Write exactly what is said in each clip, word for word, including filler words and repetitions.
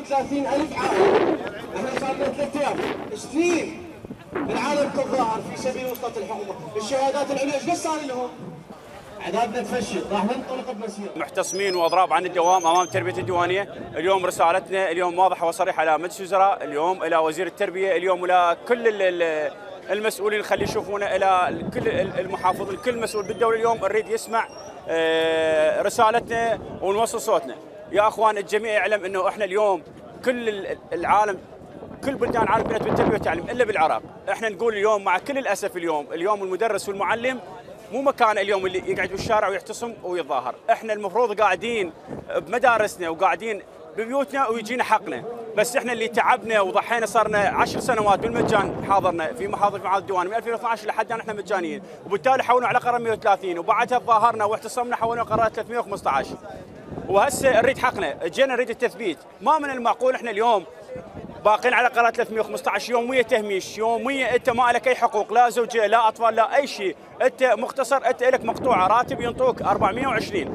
وثلاثين ألف عائلة. احنا صار لنا ثلاث ايام سنين العالم كالظاهر في سبيل وسطة الحكومة، الشهادات العليا ايش صار لهم؟ عذابنا تفشل، راح ننطلق بمسيرة. محتصمين واضراب عن الدوام امام التربيه الديوانيه، اليوم رسالتنا اليوم واضحه وصريحه الى مجلس الوزراء، اليوم الى وزير التربيه، اليوم الى كل المسؤولين خلي يشوفونا، الى كل المحافظين، كل مسؤول بالدوله اليوم نريد يسمع رسالتنا ونوصل صوتنا. يا اخوان الجميع يعلم انه احنا اليوم كل العالم كل بلدان العالم بنت بالتربيه والتعليم الا بالعراق، احنا نقول اليوم مع كل الاسف اليوم اليوم المدرس والمعلم مو مكان اليوم اللي يقعد بالشارع ويحتصم ويتظاهر، احنا المفروض قاعدين بمدارسنا وقاعدين ببيوتنا ويجينا حقنا، بس احنا اللي تعبنا وضحينا صارنا عشر سنوات بالمجان، حاضرنا في محاضر في معهد الديواني من ألفين واثني عشر لحد الان احنا مجانيين، وبالتالي حولنا على قرار مئة وثلاثين وبعدها تظاهرنا واحتصمنا حولنا قرار ثلاثمئة وخمسة عشر، وهسه نريد حقنا، جينا نريد التثبيت، ما من المعقول احنا اليوم باقين على قرار ثلاثمئة وخمسة عشر يوميه تهميش، يوميه انت ما لك اي حقوق، لا زوجيه لا اطفال لا اي شيء، انت مختصر انت لك مقطوعه راتب ينطوك أربعمئة وعشرين.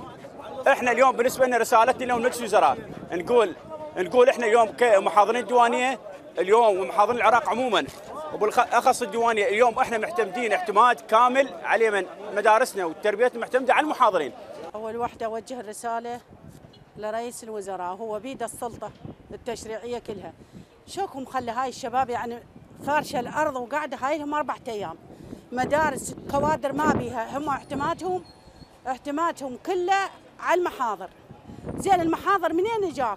احنا اليوم بالنسبه لنا رسالتنا اليوم مجلس الوزراء نقول نقول احنا اليوم كمحاضرين الديوانيه اليوم ومحاضرين العراق عموما وبالاخص الديوانيه اليوم احنا معتمدين اعتماد كامل على من مدارسنا وتربيتنا معتمده على المحاضرين. اول وحده اوجه الرساله لرئيس الوزراء، هو بيد السلطه التشريعيه كلها، شوكم خلي هاي الشباب يعني فارشه الارض وقاعده هاي لهم اربع ايام، مدارس كوادر ما بيها، هم اعتمادهم اعتمادهم كله على المحاضر. زين المحاضر منين اجاك؟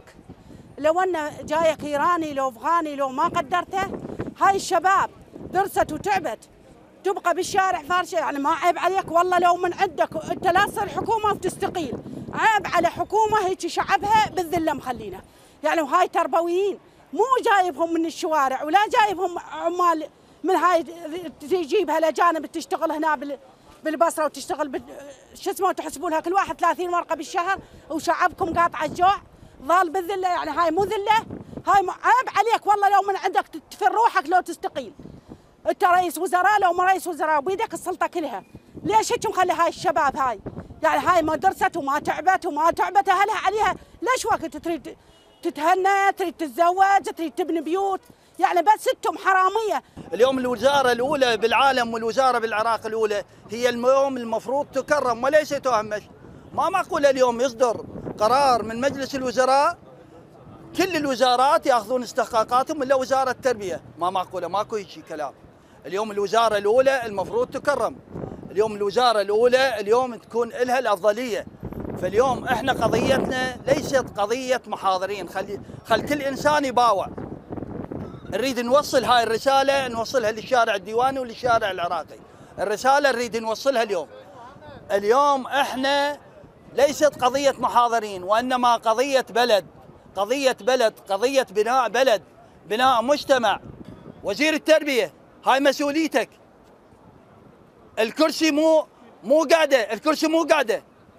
لو انه جايك ايراني لو افغاني لو ما قدرته، هاي الشباب درست وتعبت تبقى بالشارع فارشه، يعني ما عيب عليك والله لو من عندك انت لا تصير حكومه وتستقيل، عيب على حكومه هيك شعبها بالذله مخلينا، يعني وهاي تربويين مو جايبهم من الشوارع ولا جايبهم عمال من هاي تجيبها الاجانب تشتغل هنا بالبصره وتشتغل بال... شو اسمه تحسبوا لها كل واحد ثلاثين ورقه بالشهر وشعبكم قاطع الجوع ضال بالذله، يعني هاي مو ذله، هاي م... عيب عليك والله لو من عندك تفر روحك لو تستقيل. انت رئيس وزراء لو ما رئيس وزراء وبيدك السلطه كلها، ليش هيك مخلي هاي الشباب هاي؟ يعني هاي ما درست وما تعبت وما تعبت اهلها عليها، ليش وقت تريد تتهنى تريد تتزوج تريد تبني بيوت؟ يعني بس انتم حراميه. اليوم الوزاره الاولى بالعالم والوزاره بالعراق الاولى هي اليوم المفروض تكرم وليس تهمش. ما معقول اليوم يصدر قرار من مجلس الوزراء كل الوزارات ياخذون استحقاقاتهم الا وزاره التربيه، ما معقوله ماكو هيك كلام. اليوم الوزاره الاولى المفروض تكرم، اليوم الوزاره الاولى اليوم تكون لها الافضليه، فاليوم احنا قضيتنا ليست قضيه محاضرين، خلي خل كل انسان يباوع. نريد نوصل هاي الرساله نوصلها للشارع الديواني وللشارع العراقي، الرساله نريد نوصلها اليوم. اليوم احنا ليست قضيه محاضرين وانما قضيه بلد، قضيه بلد، قضيه بناء بلد، بناء مجتمع. وزير التربيه هاي مسؤوليتك. الكرسي مو مو قاعده، الكرسي مو قاعده.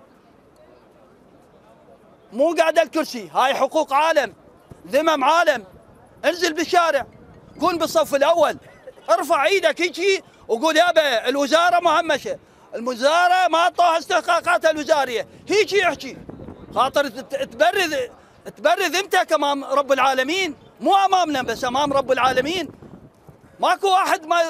مو قاعده الكرسي، هاي حقوق عالم، ذمم عالم. انزل بالشارع، كون بالصف الاول، ارفع ايدك هيجي وقول يابا الوزاره مهمشه، الوزاره ما اعطوها استحقاقاتها الوزاريه، هيجي احكي خاطر تبرز تبرز امتى امام رب العالمين، مو امامنا بس امام رب العالمين. ماكو واحد ما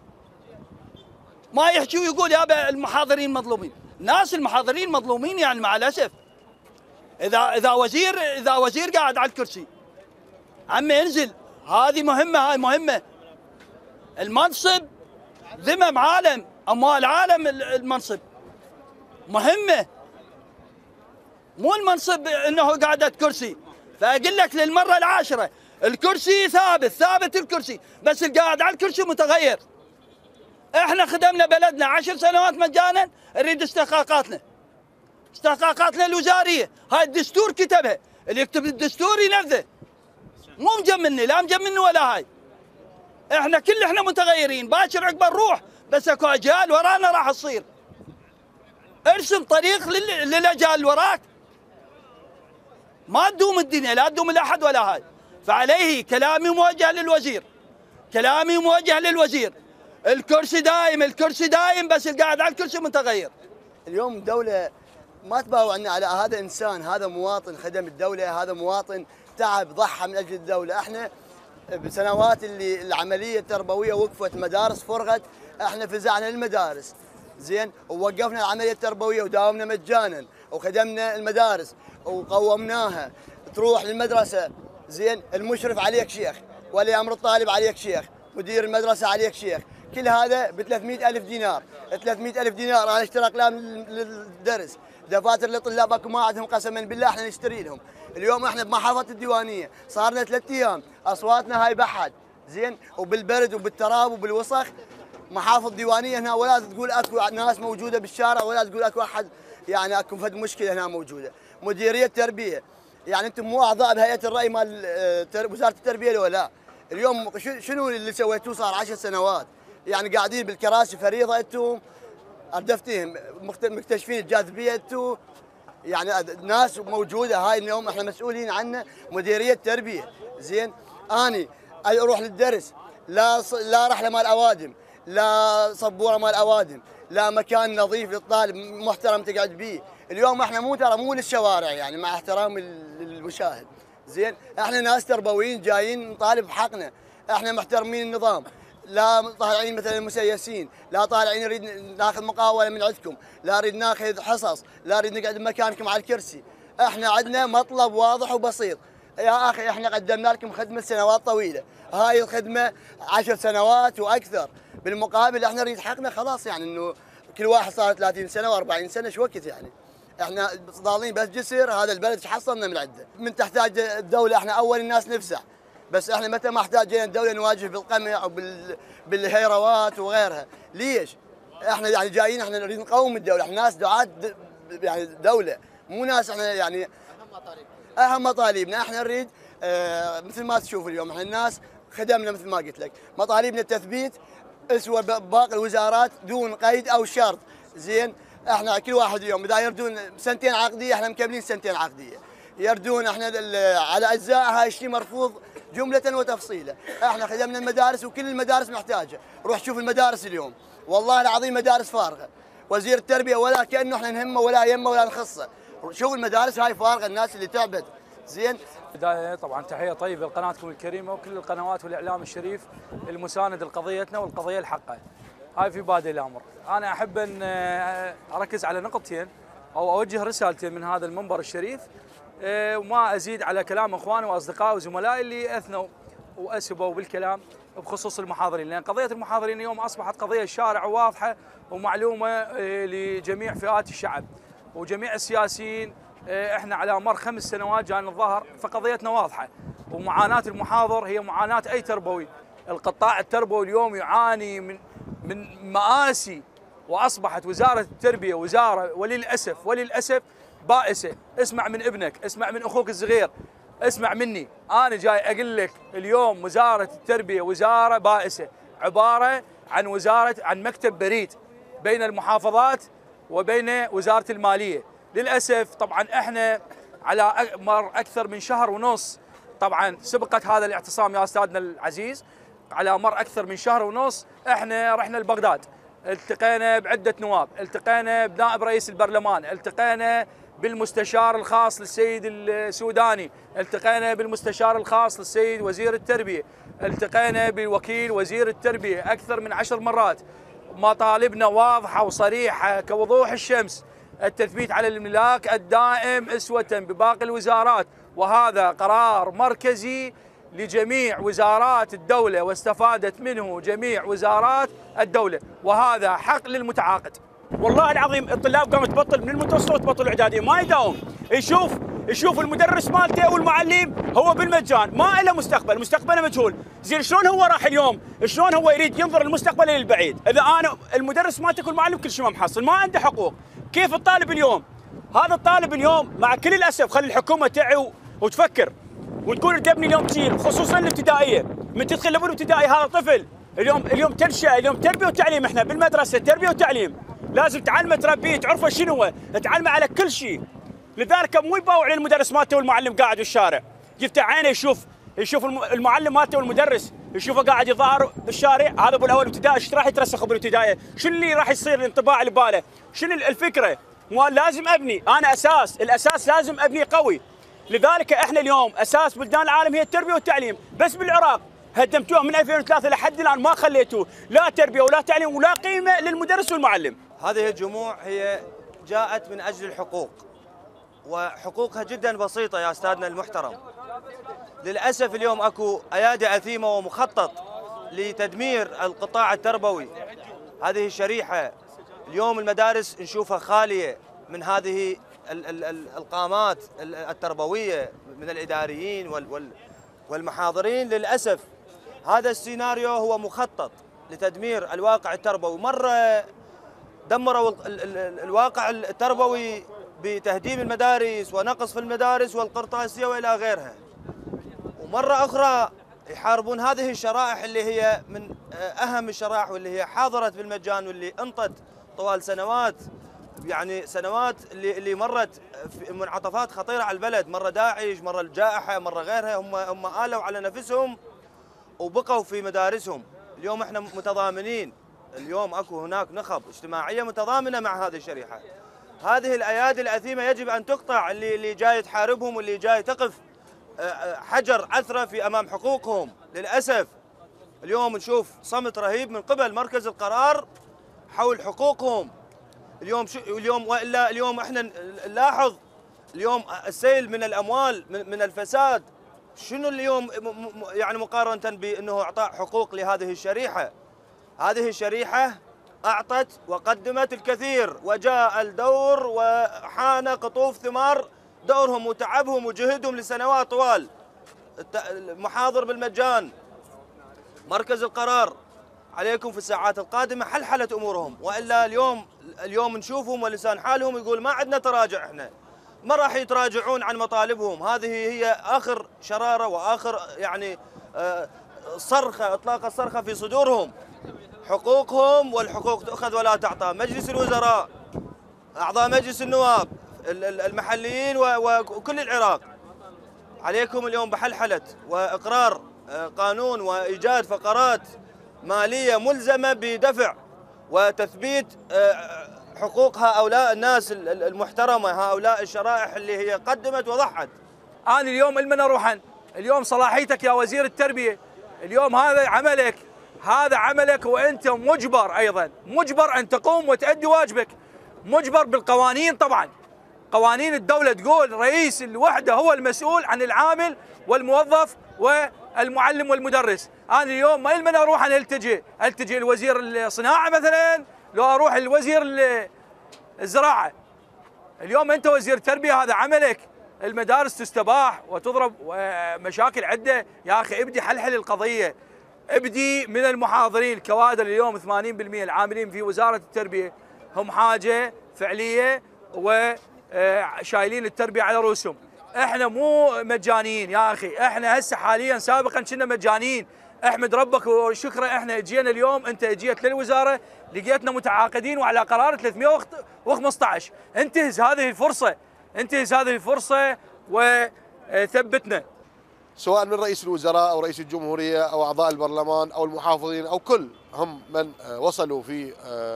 ما يحكي ويقول يابا المحاضرين مظلومين، ناس المحاضرين مظلومين يعني مع الاسف. اذا اذا وزير اذا وزير قاعد على الكرسي عمي انزل، هذه مهمه، هاي مهمه. المنصب ذمم عالم، اموال عالم، المنصب مهمه، مو المنصب انه قاعده كرسي. فاقول لك للمره العاشره الكرسي ثابت، ثابت الكرسي، بس القاعد على الكرسي متغير. احنا خدمنا بلدنا عشر سنوات مجانا، نريد استحقاقاتنا، استحقاقاتنا الوزاريه، هاي الدستور كتبها، اللي يكتب الدستور ينفذه، مو مجملني لا مجملني ولا هاي. احنا كل احنا متغيرين، باكر عقب نروح، بس اكو اجيال ورانا راح تصير. ارسم طريق للاجيال اللي وراك، ما تدوم الدنيا، لا تدوم الاحد ولا هاي. فعليه كلامي موجه للوزير، كلامي موجه للوزير. الكرسي دايم، الكرسي دايم، بس القاعد على الكرسي متغير. اليوم الدولة ما تباوعنا على هذا إنسان، هذا مواطن خدم الدولة، هذا مواطن تعب ضحى من اجل الدوله. احنا بسنوات اللي العمليه التربويه وقفت، مدارس فرغت، احنا فزعنا للمدارس زين، ووقفنا العمليه التربويه وداومنا مجانا وخدمنا المدارس وقومناها. تروح للمدرسه زين، المشرف عليك شيخ، ولي امر الطالب عليك شيخ، مدير المدرسه عليك شيخ، كل هذا ب ثلاثمئة ألف دينار. ثلاثمئة ألف دينار انا اشتري اقلام للدرس، دفاتر للطلاب اكو ما عندهم قسما بالله احنا نشتري لهم. اليوم احنا بمحافظه الديوانيه صار لنا ثلاث ايام اصواتنا هاي بحد زين، وبالبرد وبالتراب وبالوسخ. محافظ ديوانيه هنا ولا تقول اكو ناس موجوده بالشارع، ولا تقول اكو احد يعني اكو فد مشكله هنا موجوده. مديريه تربيه، يعني انتم مو اعضاء بهيئه الرأي مال وزاره التربيه لو لا؟ اليوم شنو اللي سويتوه صار عشر سنوات؟ يعني قاعدين بالكراسي فريضه انتم، اردفتهم مكتشفين الجاذبيه انتم، يعني ناس موجوده هاي اليوم احنا مسؤولين عنها. مديريه تربيه زين، اني اروح للدرس لا لا رحله مال اوادم، لا صبوره مال اوادم، لا مكان نظيف للطالب محترم تقعد بيه. اليوم احنا مو ترى مو للشوارع، يعني مع احترام للمشاهد زين، احنا ناس تربويين جايين نطالب بحقنا، احنا محترمين النظام، لا طالعين مثلا مسيسين، لا طالعين نريد ناخذ مقاوله من عندكم، لا نريد ناخذ حصص، لا نريد نقعد بمكانكم على الكرسي. احنا عندنا مطلب واضح وبسيط، يا اخي احنا قدمنا لكم خدمه سنوات طويله، هاي الخدمه عشر سنوات واكثر، بالمقابل احنا نريد حقنا خلاص، يعني انه كل واحد صار ثلاثين سنه وأربعين سنه شو وقت يعني. احنا ضالين بس جسر، هذا البلد ايش حصلنا من عنده؟ من تحتاج الدوله احنا اول الناس نفسع، بس احنا متى ما احتاجنا الدوله نواجه بالقمع وبال بالهيروات وغيرها. ليش؟ احنا يعني جايين احنا نريد نقوم الدوله، احنا ناس دعاة يعني دوله، مو ناس احنا يعني اهم مطالبنا اهم مطالبنا احنا نريد اه مثل ما تشوف اليوم احنا الناس خدمنا مثل ما قلت لك، مطالبنا التثبيت اسوى باقي الوزارات دون قيد او شرط زين. احنا كل واحد اليوم اذا يردون سنتين عقديه احنا مكملين سنتين عقديه، يردون احنا على اجزاء هاي الشيء مرفوض جمله وتفصيلا. احنا خدمنا المدارس وكل المدارس محتاجه، روح شوف المدارس اليوم والله العظيم مدارس فارغه، وزير التربيه ولا كانه احنا نهمه ولا يمه ولا نخصه، شوف المدارس هاي فارغه، الناس اللي تعبت زين. بداية طبعا تحية طيبة لقناتكم الكريمة وكل القنوات والإعلام الشريف المساند لقضيتنا والقضية الحقة. هاي في بادئ الأمر، أنا أحب أن أركز على نقطتين أو أوجه رسالتين من هذا المنبر الشريف، وما أزيد على كلام إخواني وأصدقائي وزملائي اللي أثنوا وأسبوا بالكلام بخصوص المحاضرين، لأن قضية المحاضرين اليوم أصبحت قضية شارعة واضحة ومعلومة لجميع فئات الشعب وجميع السياسيين. احنا على مر خمس سنوات جانا الظهر، فقضيتنا واضحه، ومعاناه المحاضر هي معاناه اي تربوي. القطاع التربوي اليوم يعاني من من مآسي، واصبحت وزاره التربيه وزاره وللاسف وللاسف بائسه. اسمع من ابنك، اسمع من اخوك الصغير، اسمع مني، انا جاي اقول لك اليوم وزاره التربيه وزاره بائسه، عباره عن وزاره عن مكتب بريد بين المحافظات وبين وزاره الماليه. للأسف طبعا احنا على مر أكثر من شهر ونص، طبعا سبقت هذا الاعتصام يا أستاذنا العزيز، على مر أكثر من شهر ونص احنا رحنا لبغداد، التقينا بعدة نواب، التقينا بنائب رئيس البرلمان، التقينا بالمستشار الخاص للسيد السوداني، التقينا بالمستشار الخاص للسيد وزير التربية، التقينا بوكيل وزير التربية أكثر من عشر مرات. مطالبنا واضحة وصريحة كوضوح الشمس، التثبيت على الاملاك الدائم اسوة بباقي الوزارات، وهذا قرار مركزي لجميع وزارات الدولة واستفادت منه جميع وزارات الدولة، وهذا حق للمتعاقد. والله العظيم الطلاب قامت تبطل من المتوسط وتبطل الاعداديه، ما يداوم، يشوف يشوف المدرس مالته والمعلم هو بالمجان، ما له مستقبل، مستقبله مجهول. زين شلون هو راح اليوم؟ شلون هو يريد ينظر المستقبل للبعيد؟ اذا انا المدرس مالتك والمعلم كل شيء ما محصل، ما عنده حقوق، كيف الطالب اليوم؟ هذا الطالب اليوم مع كل الاسف خلي الحكومه تعي وتفكر وتقول تبني اليوم كثير، خصوصا الابتدائيه، من تدخل لابو الابتدائي هذا طفل اليوم اليوم تنشأ، اليوم تربيه وتعليم، احنا بالمدرسه تربيه وتعليم، لازم تعلمه تربيه تعرفه شنو هو، تعلمه على كل شيء. لذلك مو يباوع المدرس مالته والمعلم قاعد بالشارع، يفتح عينه يشوف يشوف المعلم مالته والمدرس يشوفه قاعد يظاهر بالشارع، هذا ابو الاول ابتدائي ايش راح يترسخ بالابتدائي؟ شنو اللي راح يصير الانطباع اللي بباله؟ شنو الفكره؟ مو لازم ابني، انا اساس، الاساس لازم ابني قوي. لذلك احنا اليوم اساس بلدان العالم هي التربيه والتعليم، بس بالعراق هدمتوه من ألفين وثلاثة لحد الان ما خليتوه لا تربيه ولا تعليم ولا قيمه للمدرس والمعلم. هذه الجموع هي جاءت من اجل الحقوق، وحقوقها جدا بسيطه يا استاذنا المحترم. للاسف اليوم اكو ايادي اثيمه ومخطط لتدمير القطاع التربوي. هذه الشريحه اليوم المدارس نشوفها خاليه من هذه القامات التربويه من الاداريين والمحاضرين. للاسف هذا السيناريو هو مخطط لتدمير الواقع التربوي. مره دمروا الواقع التربوي بتهديم المدارس ونقص في المدارس والقرطاسيه والى غيرها، ومره اخرى يحاربون هذه الشرائح اللي هي من اهم الشرائح واللي هي حاضرت بالمجان واللي انطت طوال سنوات، يعني سنوات اللي اللي مرت في منعطفات خطيره على البلد، مره داعش، مره الجائحه، مره غيرها. هم هم آلوا على نفسهم وبقوا في مدارسهم. اليوم احنا متضامنين، اليوم اكو هناك نخب اجتماعيه متضامنه مع هذه الشريحه. هذه الايادي الاثيمه يجب ان تقطع، اللي اللي جاي تحاربهم واللي جاي تقف حجر عثره في امام حقوقهم. للاسف اليوم نشوف صمت رهيب من قبل مركز القرار حول حقوقهم. اليوم شو اليوم والا اليوم احنا نلاحظ اليوم السيل من الاموال من الفساد. شنو اليوم يعني مقارنه بانه اعطاء حقوق لهذه الشريحه؟ هذه الشريحه اعطت وقدمت الكثير، وجاء الدور وحان قطوف ثمار دورهم وتعبهم وجهدهم لسنوات طوال. المحاضر بالمجان، مركز القرار عليكم في الساعات القادمه حلحله امورهم، والا اليوم اليوم نشوفهم ولسان حالهم يقول ما عندنا تراجع، احنا ما راح يتراجعون عن مطالبهم. هذه هي اخر شراره واخر يعني صرخه، اطلاق الصرخه في صدورهم. حقوقهم والحقوق تؤخذ ولا تعطى. مجلس الوزراء، اعضاء مجلس النواب المحليين وكل العراق، عليكم اليوم بحلحله واقرار قانون وايجاد فقرات ماليه ملزمه بدفع وتثبيت حقوق هؤلاء الناس المحترمه، هؤلاء الشرائح اللي هي قدمت وضحت. انا اليوم المن اروحن، اليوم صلاحيتك يا وزير التربيه، اليوم هذا عملك، هذا عملك، وانت مجبر ايضا، مجبر ان تقوم وتؤدي واجبك، مجبر بالقوانين. طبعا قوانين الدوله تقول رئيس الوحده هو المسؤول عن العامل والموظف والمعلم والمدرس. انا اليوم ما يلمن اروح انا التجي التجي لوزير الصناعه مثلا، لو اروح لوزير الزراعه. اليوم انت وزير التربيه، هذا عملك. المدارس تستباح وتضرب ومشاكل عده. يا اخي ابدي حلحل القضيه، ابدي من المحاضرين. الكوادر اليوم ثمانين بالمئة العاملين في وزاره التربيه هم حاجه فعليه وشايلين التربيه على رؤوسهم. احنا مو مجانين يا اخي، احنا هسه حاليا، سابقا كنا مجانين. احمد ربك وشكرا احنا اجينا اليوم، انت اجيت للوزاره لقيتنا متعاقدين وعلى قرار ثلاثمئة وخمسة عشر. انتهز هذه الفرصه، انتهز هذه الفرصه وثبتنا. سواء من رئيس الوزراء او رئيس الجمهوريه او اعضاء البرلمان او المحافظين او كل هم من وصلوا في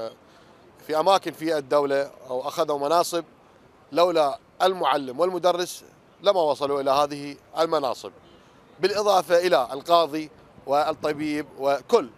في اماكن في الدوله او اخذوا مناصب، لولا المعلم والمدرس لما وصلوا الى هذه المناصب. بالاضافه الى القاضي والطبيب وكل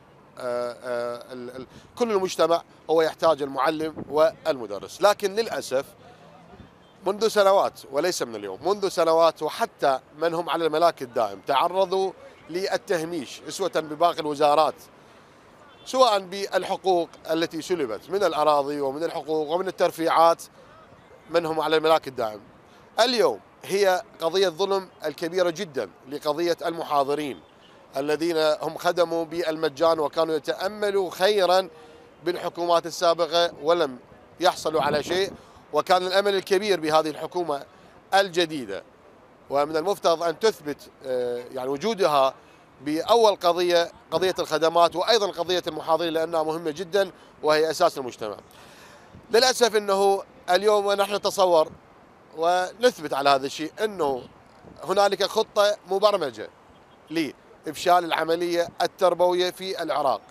كل المجتمع هو يحتاج المعلم والمدرس. لكن للاسف منذ سنوات وليس من اليوم، منذ سنوات وحتى من هم على الملاك الدائم تعرضوا للتهميش اسوة بباقي الوزارات، سواء بالحقوق التي سلبت من الأراضي ومن الحقوق ومن الترفيعات منهم على الملاك الدائم. اليوم هي قضية ظلم الكبيرة جدا لقضية المحاضرين الذين هم خدموا بالمجان وكانوا يتأملوا خيرا بالحكومات السابقة ولم يحصلوا على شيء، وكان الأمل الكبير بهذه الحكومة الجديدة، ومن المفترض أن تثبت يعني وجودها بأول قضية، قضية الخدمات، وأيضا قضية المحاضرين لأنها مهمة جدا وهي أساس المجتمع. للأسف أنه اليوم ونحن نتصور ونثبت على هذا الشيء أنه هنالك خطة مبرمجة لإفشال العملية التربوية في العراق.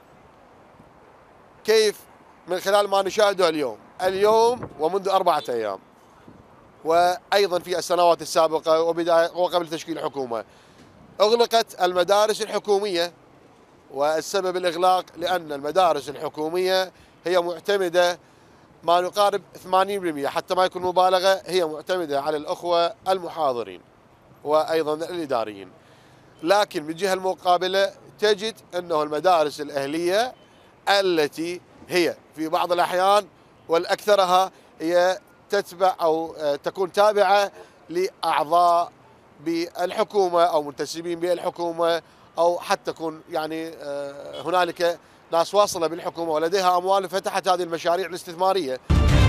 كيف؟ من خلال ما نشاهده اليوم اليوم ومنذ أربعة أيام وأيضا في السنوات السابقة وبداية وقبل تشكيل الحكومة أغلقت المدارس الحكومية، والسبب الإغلاق لأن المدارس الحكومية هي معتمدة ما يقارب ثمانين بالمئة حتى ما يكون مبالغة، هي معتمدة على الأخوة المحاضرين وأيضا الإداريين. لكن من الجهة المقابلة تجد أنه المدارس الأهلية التي هي في بعض الأحيان والأكثرها هي تتبع أو تكون تابعة لأعضاء بالحكومة أو منتسبين بالحكومة، أو حتى تكون يعني هنالك ناس واصلة بالحكومة ولديها أموال فتحت هذه المشاريع الاستثمارية.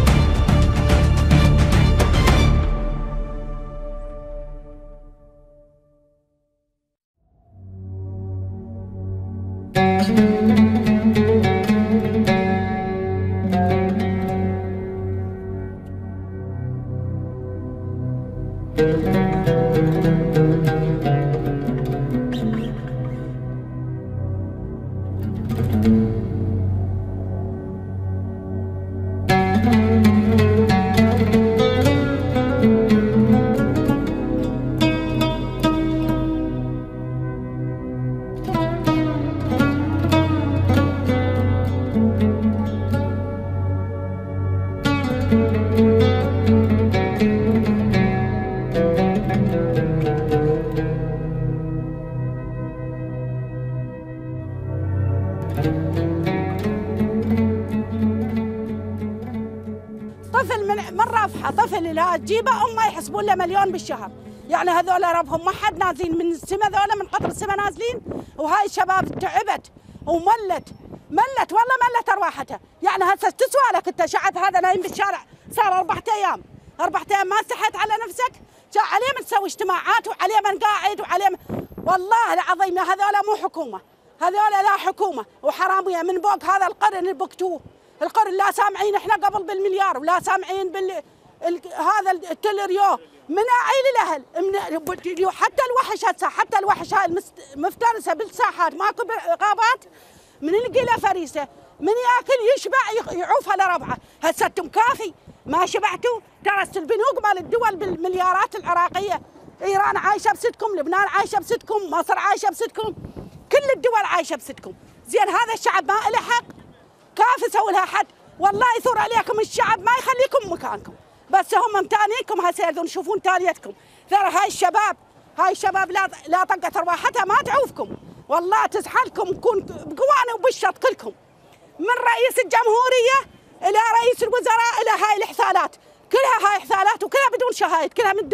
طفل من من رافحه، طفل لا تجيبه امه يحسبون له مليون بالشهر، يعني هذول ربهم ما حد نازلين من السما، ذولا من قطر السما نازلين، وهاي الشباب تعبت وملت ملت والله ملت ارواحتها، يعني هسه تسوى لك انت شعب هذا نايم بالشارع صار اربعة ايام، أربعة ايام ما استحيت على نفسك؟ جاء عليه من تسوي اجتماعات وعليه من قاعد وعليه من... والله العظيم هذول مو حكومه، هذول لا حكومه وحراميه من فوق هذا القرن اللي بكتوه، القرن لا سامعين احنا قبل بالمليار ولا سامعين بال ال... هذا التلريو من اعيل الاهل من... حتى الوحش هسه حتى الوحش هاي المفترسه بالساحات ماكو غابات من القله فريسه من ياكل يشبع يعوف على ربعه، هسه انتم كافي ما شبعتوا، ترى البنوك مال الدول بالمليارات العراقيه، ايران عايشه بستكم، لبنان عايشه بستكم، مصر عايشه بستكم، كل الدول عايشه بستكم، زين هذا الشعب ما له حق؟ كافي سووا لها حد، والله يثور عليكم الشعب ما يخليكم مكانكم، بس هم متانيكم هسه يريدون يشوفون تاليتكم، ترى هاي الشباب هاي الشباب لا لا طقت ارواحتها ما تعوفكم، والله تزحلكم تكون بقوانه وبالشط كلكم، من رئيس الجمهوريه الى رئيس الوزراء الى هاي الاحثالات، كلها هاي احثالات وكلها بدون شهايد، كلها من دو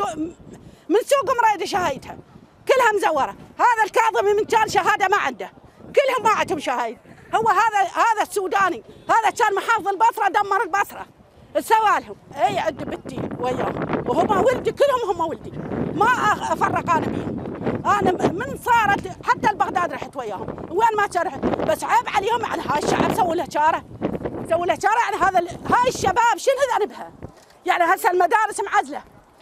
من سوق مريض شهايدها، كلها مزوره، هذا الكاظمي من كان شهاده ما عنده، كلهم ما عندهم شهايد، هو هذا هذا السوداني، هذا كان محافظ البصره دمر البصره، سوى لهم، اي عد بنتي وياهم، وهم ولدي كلهم هم ولدي، ما افرق انا بيهم، انا من صارت حتى البغداد رحت وياهم، وين ما كان رحت، بس عيب عليهم يعني هاي الشعب سووا له شاره، سووا له شاره يعني هذا هاي الشباب شنو ذنبها؟ يعني هسه المدارس معزله،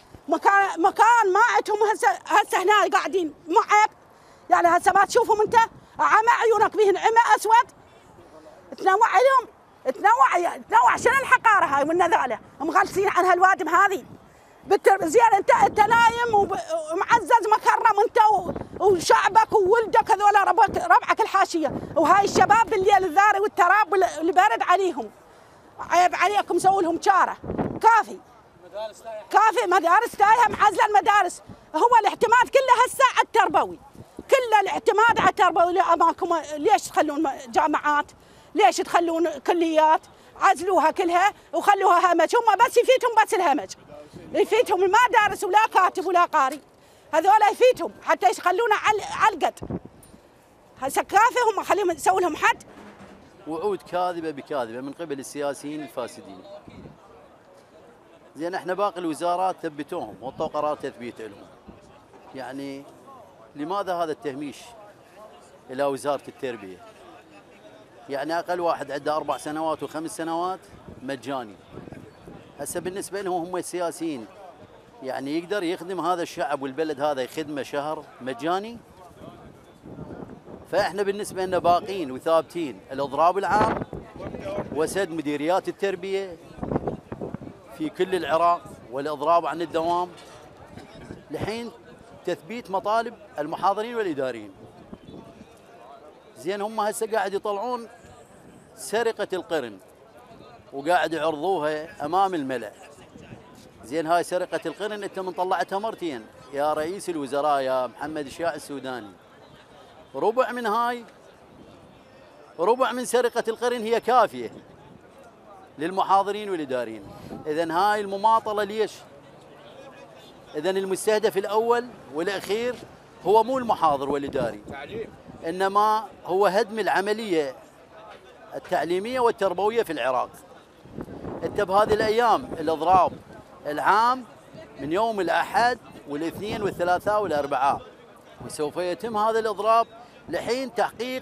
مكان مكان ما عندهم هسه هسه هنا قاعدين مو عيب؟ يعني هسه ما تشوفهم انت عمى عيونك بهن عمى اسود؟ تنوع لهم تنوع تنوع شنو الحقاره هاي والنذاله؟ مغلسين عن هالوادم هذه زين انت انت نايم ومعزز مكرم انت وشعبك وولدك هذول ربعك ربعك الحاشيه، وهاي الشباب بالليل الذاري والتراب اللي بارد عليهم، عيب عليكم سووا لهم شاره، كافي كافي مدارس تايهه معزله المدارس، هو الاعتماد كله هسه على التربوي، كله الاعتماد على التربوي لاماكم، ليش تخلون جامعات؟ ليش تخلون كليات؟ عزلوها كلها وخلوها همج، هم بس يفيدهم بس الهمج، يفيدهم ما دارس ولا كاتب ولا قاري، هذول يفيدهم حتى يخلونا على القد، هسه كافي هم خليهم يسووا لهم حد. وعود كاذبه بكاذبه من قبل السياسيين الفاسدين. زين احنا باقي الوزارات ثبتوهم وطوا قرار تثبيت لهم. يعني لماذا هذا التهميش الى وزاره التربيه؟ يعني اقل واحد عنده اربع سنوات وخمس سنوات مجاني. هسه بالنسبه لهم هم السياسيين يعني يقدر يخدم هذا الشعب والبلد هذا يخدمه شهر مجاني؟ فاحنا بالنسبه لنا باقين وثابتين الاضراب العام وسد مديريات التربيه في كل العراق والإضراب عن الدوام لحين تثبيت مطالب المحاضرين والإداريين. زين هم هسه قاعد يطلعون سرقة القرن وقاعد يعرضوها أمام الملأ. زين هاي سرقة القرن أنت من طلعتها مرتين يا رئيس الوزراء يا محمد الشياع السوداني. ربع من هاي ربع من سرقة القرن هي كافية للمحاضرين والإداريين. إذن هاي المماطلة ليش؟ إذن المستهدف الأول والأخير هو مو المحاضر والإداري، إنما هو هدم العملية التعليمية والتربوية في العراق. أنت بهذه الأيام الإضراب العام من يوم الأحد والاثنين والثلاثاء والأربعاء، وسوف يتم هذا الإضراب لحين تحقيق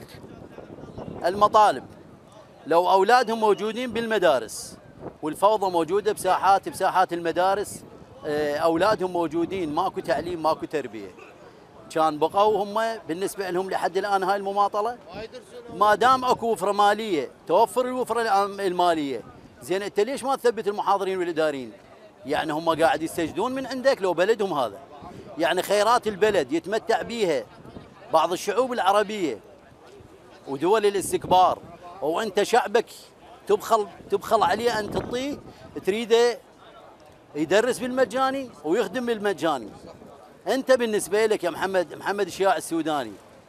المطالب. لو أولادهم موجودين بالمدارس والفوضى موجودة بساحات بساحات المدارس، أولادهم موجودين ماكو تعليم ماكو تربية، كان بقوا هم بالنسبة لهم لحد الآن هاي المماطلة. ما دام اكو وفرة مالية توفر الوفرة المالية، زين أنت ليش ما تثبت المحاضرين والإداريين؟ يعني هم قاعد يستجدون من عندك لو بلدهم هذا، يعني خيرات البلد يتمتع بيها بعض الشعوب العربية ودول الاستكبار، وانت شعبك تبخل تبخل عليه ان تعطيه، تريده يدرس بالمجاني ويخدم بالمجاني. انت بالنسبه لك يا محمد محمد الشياع السوداني،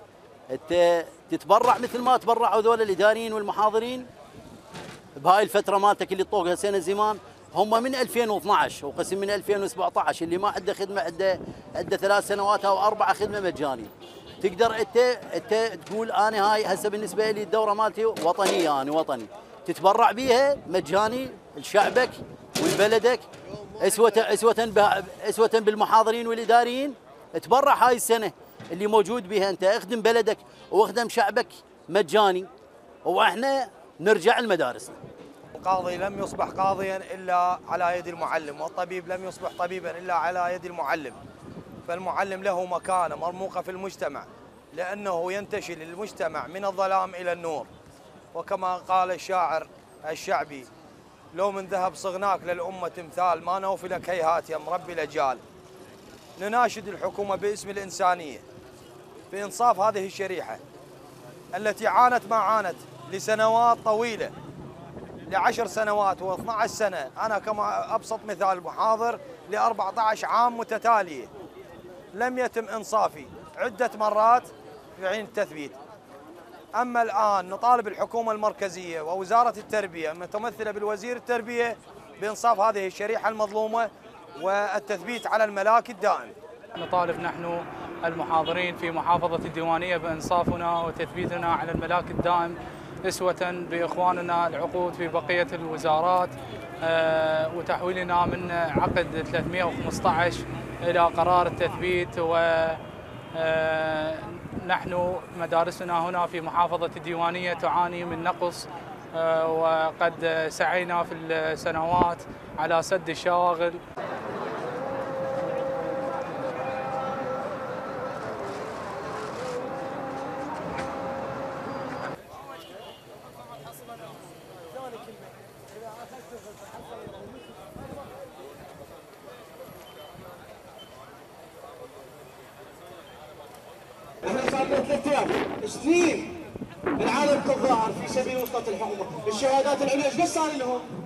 انت تتبرع مثل ما تبرعوا ذول الاداريين والمحاضرين بهاي الفتره مالتك اللي طوقها سنه زمان. هم من ألفين واثنعش وقسم من ألفين وسبعة عشر اللي ما عنده خدمه عنده عنده ثلاث سنوات او اربعه خدمه مجاني. تقدر انت انت تقول انا هاي هسه بالنسبه لي الدوره مالتي وطنيه، انا وطني تتبرع بيها مجاني لشعبك ولبلدك، اسوه اسوه اسوه بالمحاضرين والاداريين. تبرع هاي السنه اللي موجود بها، انت اخدم بلدك واخدم شعبك مجاني، واحنا نرجع لمدارسنا. القاضي لم يصبح قاضيا الا على يد المعلم، والطبيب لم يصبح طبيبا الا على يد المعلم. فالمعلم له مكانة مرموقة في المجتمع، لأنه ينتشل المجتمع من الظلام إلى النور. وكما قال الشاعر الشعبي: لو من ذهب صغناك للأمة تمثال، ما نوفلك هيهات يا مربي الأجيال. نناشد الحكومة باسم الإنسانية بإنصاف هذه الشريحة التي عانت ما عانت لسنوات طويلة، لعشر سنوات واثنى عشر سنة. أنا كما أبسط مثال محاضر لأربعة عشر عام متتالية، لم يتم إنصافي عدة مرات في حين التثبيت. أما الآن نطالب الحكومة المركزية ووزارة التربية متمثلة بالوزير التربية بإنصاف هذه الشريحة المظلومة والتثبيت على الملاك الدائم. نطالب نحن المحاضرين في محافظة الديوانية بإنصافنا وتثبيتنا على الملاك الدائم، أسوة بإخواننا العقود في بقية الوزارات، وتحويلنا من عقد ثلاثمئة وخمسة عشر إلى قرار التثبيت. ونحن مدارسنا هنا في محافظة الديوانية تعاني من نقص، وقد سعينا في السنوات على سد الشواغل. احنا صار لنا ثلاث ايام سنين العالم تتظاهر في سبيل وسطة الحكومة، الشهادات العليا ايش قد صار لهم؟